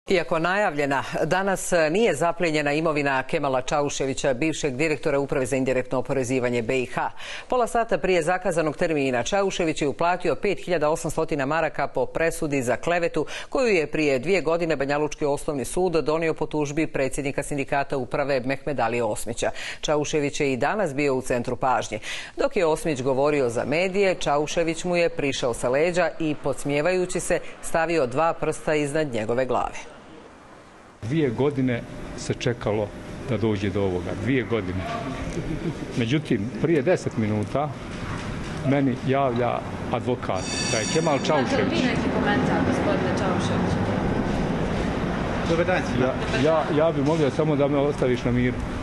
Iako najavljena, danas nije zaplijenjena imovina Kemala Čauševića, bivšeg direktora Uprave za indirektno oporezivanje BiH. Pola sata prije zakazanog termina Čaušević je uplatio 5.800 maraka po presudi za klevetu koju je prije 2 godine Banjalučki osnovni sud donio po tužbi predsjednika sindikata Uprave Mehmedalije Osmića. Čaušević je i danas bio u centru pažnje. Dok je Osmić govorio za medije, Čaušević mu je prišao sa leđa i, podsmijevajući se, stavio 2 prsta iznad njegove glave. 2 godine se čekalo da dođe do ovoga. 2 godine. Međutim, prije 10 minuta meni javlja advokat da je Kemal Čaušević... Imate li vi neki komentar, gospodine Čaušević? Ja bi molio samo da me ostaviš na miru.